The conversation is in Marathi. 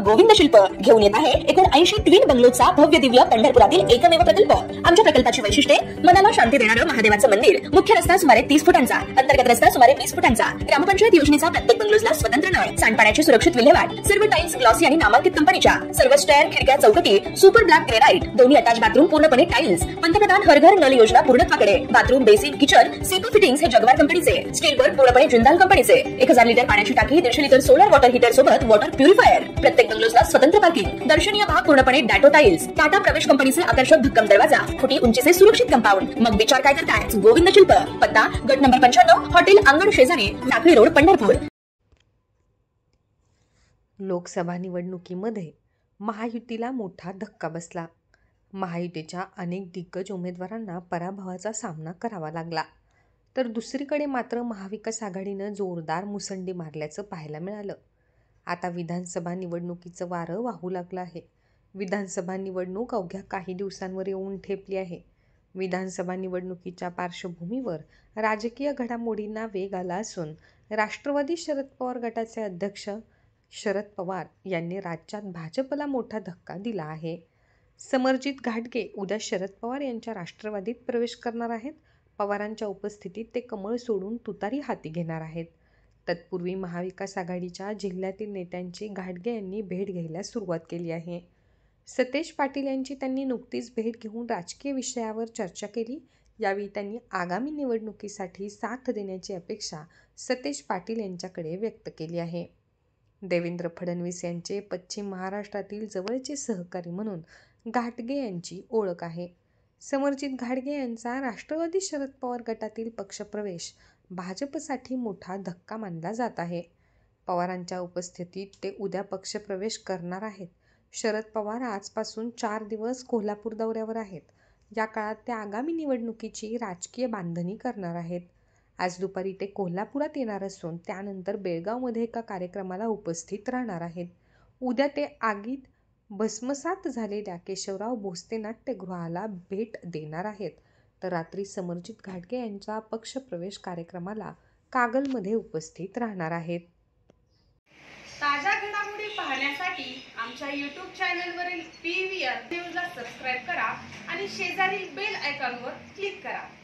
गोविंद शिल्प घेऊन येत आहे एकूण 80 ट्विन बंगलोचा भव्य दिव्य पंढरपुरातील एकमेव प्रकल्प। आमच्या प्रकल्पाची वैशिष्ट्ये मनाला शांती देणारं महादेवाचं मंदिर, मुख्य रस्ता सुमारे 30 फुटांचा, अंतर्गत रस्ता सुमारे 20 फुटांचा, ग्रामपंचायत योजनेचा प्रत्येक बंगलोजला स्वतंत्र नळ, सांडपाण्याची सुरक्षित विल्हेवाट, सर्व टाइल्स ग्लॉसी आणि नामांकित कंपनीच्या, सर्व स्टेअर, खिडक्या, चौकटी सुपर ब्लॅक ग्रेनाइट, दोन्ही अटॅच बाथरूम पूर्णपणे टाइल्स, पंतप्रधान हर घर नळ योजना पूर्णत्वाकडे, bathroom, basin, kitchen, CP fittings हे जगवार कंपनीचे, स्टील वर्क पूर्णपणे जिंदाल कंपनीचे, 1000 लिटर पाण्याची टाकी, 150 लिटर सोलर वॉटर हीटर सोबत वॉटर प्युरिफायर, प्रत्येक बंगलोजला स्वतंत्र पार्किंग, दर्शनीय भाग पूर्णपणे डॅटो टाइल्स, टाटा प्रवेश कंपनीचे आकर्षक भक्कम दरवाजा, फुटी उंचीचे सुरक्षित कंपाऊंड। मग विचार काय करताय? गोविंद शिल्प, पत्ता गट नंबर 95, हॉटेल अंगण शेजारी, टाकळी रोड, पंढरपूर। लोकसभा निवडणुकीमध्ये महायुतीला मोठा धक्का बसला। महायुतीच्या अनेक दिग्गज उमेदवारांना पराभवाचा सामना करावा लागला, तर दुसरीकडे मात्र महाविकास आघाडीनं जोरदार मुसंडी मारल्याचं पाहायला मिळालं। आता विधानसभा निवडणुकीचं वारं वाहू लागलं आहे। विधानसभा निवडणूक अवघ्या काही दिवसांवर येऊन ठेपली आहे। विधानसभा निवडणुकीच्या पार्श्वभूमीवर राजकीय घडामोडींना वेग आला असून राष्ट्रवादी शरद पवार गटाचे अध्यक्ष शरद पवार यांनी राज्यात भाजपला मोठा धक्का दिला आहे। समरजित घाटगे उद्या शरद पवार यांच्या राष्ट्रवादीत प्रवेश करणार आहेत। पवारांच्या उपस्थितीत ते कमळ सोडून तुतारी हाती घेणार आहेत। तत्पूर्वी महाविकास आघाडीच्या जिल्ह्यातील नेत्यांची घाटगे यांनी भेट घ्यायला सुरुवात केली आहे। सतेज पाटील यांची त्यांनी नुकतीच भेट घेऊन राजकीय विषयावर चर्चा केली। यावेळी त्यांनी आगामी निवडणुकीसाठी साथ देण्याची अपेक्षा सतेज पाटील यांच्याकडे व्यक्त केली आहे। देवेंद्र फडणवीस यांचे पश्चिम महाराष्ट्रातील जवळचे सहकारी म्हणून घाटगे यांची ओळख आहे। समरजित घाटगे यांचा राष्ट्रवादी शरद पवार गटातील पक्षप्रवेश भाजपसाठी मोठा धक्का मानला जात आहे। पवारांच्या उपस्थितीत ते उद्या पक्षप्रवेश करणार आहेत। शरद पवार आजपासून 4 दिवस कोल्हापूर दौऱ्यावर आहेत। या काळात ते आगामी निवडणुकीची राजकीय बांधणी करणार आहेत। आज दुपारी ते कोल्हापुरात येणार असून त्यानंतर बेळगावमध्ये एका कार्यक्रमाला उपस्थित राहणार आहेत। उद्या ते आगीत भस्मसात झालेल्या केशवराव भोसले नाट्यगृहाला भेट देणार आहेत, तर रात्री समरजित घाटगे यांच्या पक्षप्रवेश कार्यक्रमाला कागलमध्ये उपस्थित राहणार आहेत। ताज्या घडामोडी पाहण्यासाठी आमच्या YouTube चॅनलवरील PVR न्यूजला सबस्क्राइब करा आणि शेजारील बेल आयकॉनवर क्लिक करा।